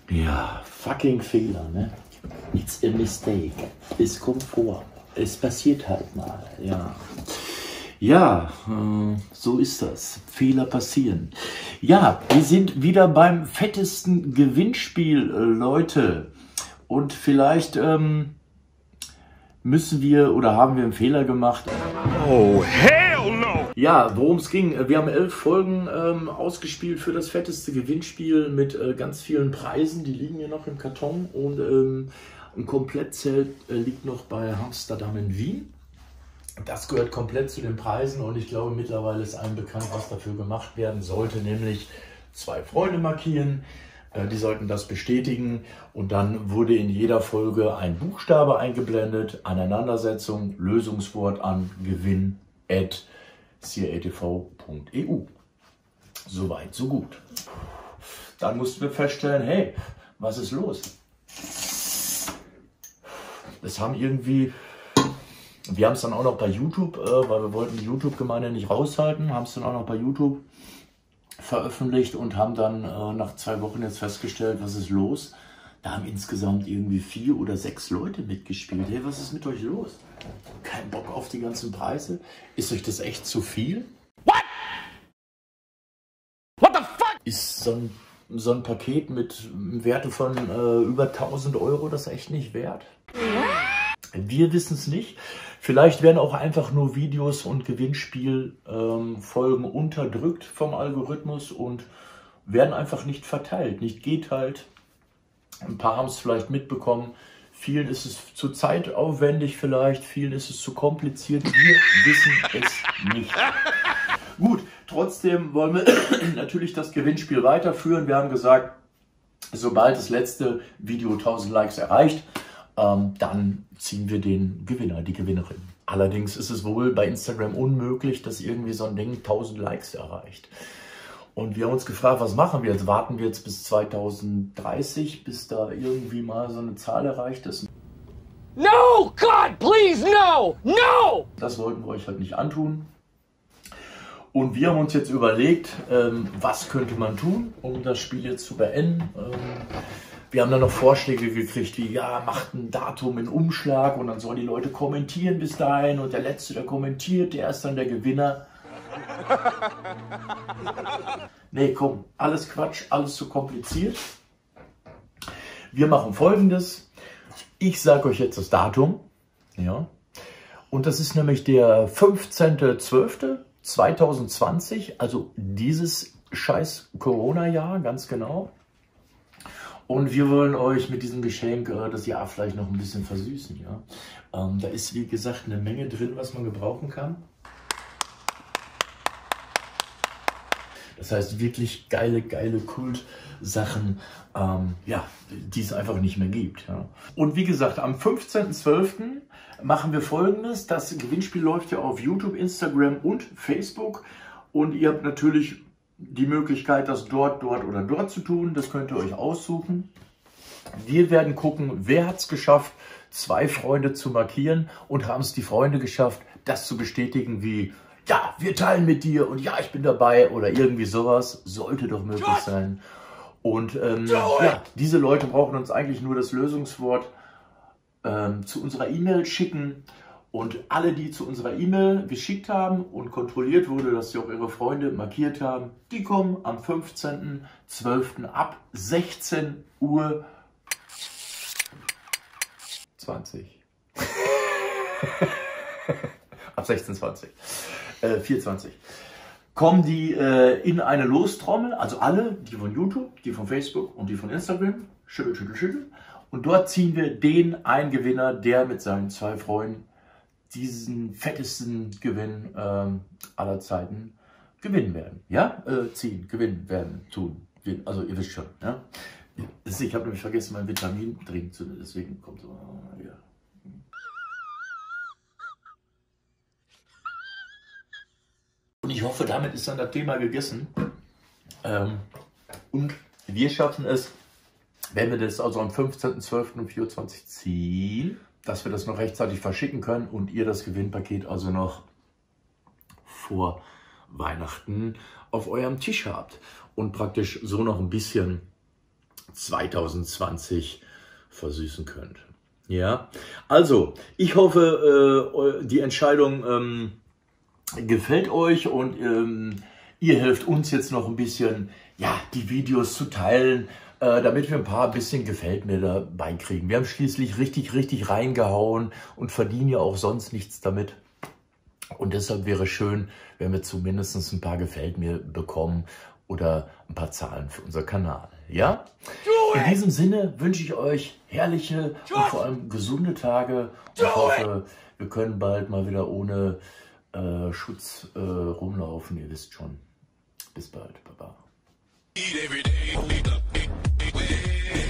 Ja, fucking Fehler, ne? It's a mistake. Es kommt vor. Es passiert halt mal, ja. Ja, so ist das. Fehler passieren. Ja, wir sind wieder beim fettesten Gewinnspiel, Leute. Und vielleicht müssen wir oder haben wir einen Fehler gemacht. Oh, hell no! Ja, worum es ging. Wir haben 11 Folgen ausgespielt für das fetteste Gewinnspiel mit ganz vielen Preisen. Die liegen hier noch im Karton. Und ein Komplettzelt liegt noch bei Amsterdam in Wien. Das gehört komplett zu den Preisen und ich glaube, mittlerweile ist allen bekannt, was dafür gemacht werden sollte, nämlich 2 Freunde markieren. Die sollten das bestätigen und dann wurde in jeder Folge ein Buchstabe eingeblendet, Aneinandersetzung, Lösungswort an gewinn@catv.eu. Soweit, so gut. Dann mussten wir feststellen, hey, was ist los? Es haben irgendwie... Wir haben es dann auch noch bei YouTube, weil wir wollten die YouTube-Gemeinde nicht raushalten, haben es dann auch noch bei YouTube veröffentlicht und haben dann nach 2 Wochen jetzt festgestellt, was ist los. Da haben insgesamt irgendwie 4 oder 6 Leute mitgespielt. Hey, was ist mit euch los? Kein Bock auf die ganzen Preise? Ist euch das echt zu viel? What? What the fuck? Ist so ein Paket mit Werte von über 1000 Euro das echt nicht wert? Wir wissen es nicht. Vielleicht werden auch einfach nur Videos und Gewinnspielfolgen unterdrückt vom Algorithmus und werden einfach nicht verteilt, nicht geteilt. Ein paar haben es vielleicht mitbekommen. Vielen ist es zu zeitaufwendig vielleicht, vielen ist es zu kompliziert. Wir wissen es nicht. Gut, trotzdem wollen wir natürlich das Gewinnspiel weiterführen. Wir haben gesagt, sobald das letzte Video 1000 Likes erreicht, dann ziehen wir den Gewinner, die Gewinnerin. Allerdings ist es wohl bei Instagram unmöglich, dass irgendwie so ein Ding 1000 Likes erreicht. Und wir haben uns gefragt, was machen wir jetzt? Warten wir jetzt bis 2030, bis da irgendwie mal so eine Zahl erreicht ist? No, God, please, no, no! Das wollten wir euch halt nicht antun. Und wir haben uns jetzt überlegt, was könnte man tun, um das Spiel jetzt zu beenden. Wir haben dann noch Vorschläge gekriegt, wie, ja, macht ein Datum in Umschlag und dann sollen die Leute kommentieren bis dahin und der Letzte, der kommentiert, der ist dann der Gewinner. Nee, komm, alles Quatsch, alles zu kompliziert. Wir machen Folgendes. Ich sage euch jetzt das Datum, ja, und das ist nämlich der 15.12.2020, also dieses scheiß Corona-Jahr, ganz genau. Und wir wollen euch mit diesem Geschenk das Jahr vielleicht noch ein bisschen versüßen. Ja? Da ist, wie gesagt, eine Menge drin, was man gebrauchen kann. Das heißt, wirklich geile Kultsachen, ja, die es einfach nicht mehr gibt. Ja? Und wie gesagt, am 15.12. machen wir Folgendes. Das Gewinnspiel läuft ja auf YouTube, Instagram und Facebook. Und ihr habt natürlich die Möglichkeit, das dort oder dort zu tun. Das könnt ihr euch aussuchen. Wir werden gucken, wer hat es geschafft, 2 Freunde zu markieren und haben es die Freunde geschafft, das zu bestätigen wie, ja, wir teilen mit dir und ja, ich bin dabei oder irgendwie sowas. Sollte doch möglich sein. Und ja, diese Leute brauchen uns eigentlich nur das Lösungswort zu unserer E-Mail schicken. Und alle, die zu unserer E-Mail geschickt haben und kontrolliert wurde, dass sie auch ihre Freunde markiert haben, die kommen am 15.12. ab 16 Uhr 20. Ab 16:20. 4:20. Kommen die in eine Lostrommel, also alle, die von YouTube, die von Facebook und die von Instagram, schüttel. Und dort ziehen wir den einen Gewinner, der mit seinen 2 Freunden diesen fettesten Gewinn aller Zeiten gewinnen werden. Ja? Gewinnen werden, tun. Also ihr wisst schon. Ja? Ich habe nämlich vergessen, mein Vitamin trinken zu nehmen, deswegen kommt so. Ja. Und ich hoffe, damit ist dann das Thema gegessen. Und wir schaffen es, wenn wir das also am 15.12. um 24 ziehen, dass wir das noch rechtzeitig verschicken können und ihr das Gewinnpaket also noch vor Weihnachten auf eurem Tisch habt und praktisch so noch ein bisschen 2020 versüßen könnt. Ja, also ich hoffe, die Entscheidung gefällt euch und ihr helft uns jetzt noch ein bisschen, ja, die Videos zu teilen, damit wir ein bisschen gefällt mir dabei kriegen. Wir haben schließlich richtig reingehauen und verdienen ja auch sonst nichts damit. Und deshalb wäre es schön, wenn wir zumindest ein paar gefällt mir bekommen oder ein paar Zahlen für unser Kanal. Ja? In diesem Sinne wünsche ich euch herrliche und vor allem gesunde Tage und hoffe, wir können bald mal wieder ohne Schutz rumlaufen. Ihr wisst schon. Bis bald. Baba.